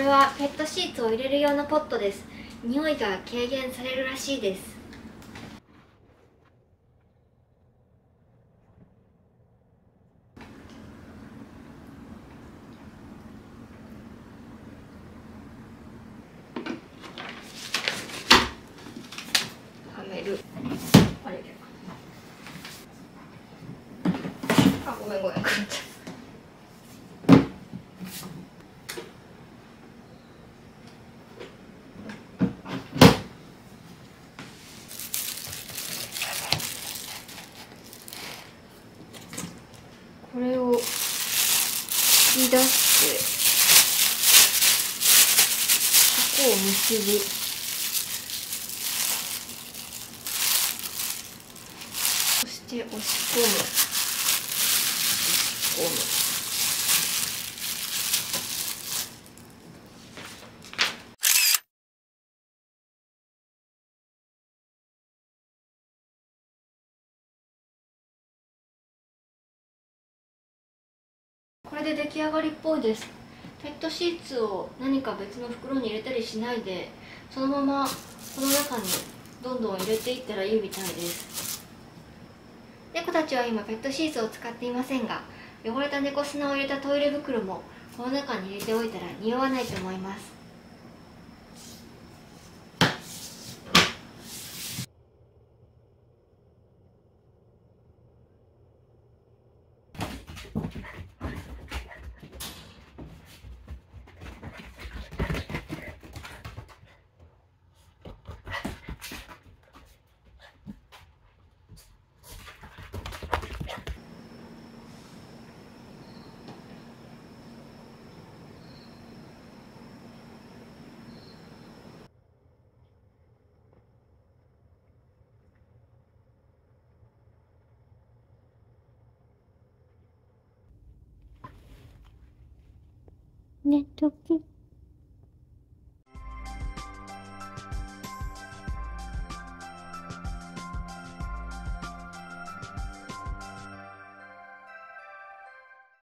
はペットシーツを入れる用のポットです。匂いが軽減されるらしいです。はめる。あれ、あ、ごめん。これを引き出して箱を結ぶ。そして押し込む。これで出来上がりっぽいです。ペットシーツを何か別の袋に入れたりしないで、そのままこの中にどんどん入れていったらいいみたいです。猫たちは今ペットシーツを使っていませんが、汚れた猫砂を入れたトイレ袋もこの中に入れておいたら匂わないと思います。 ねとき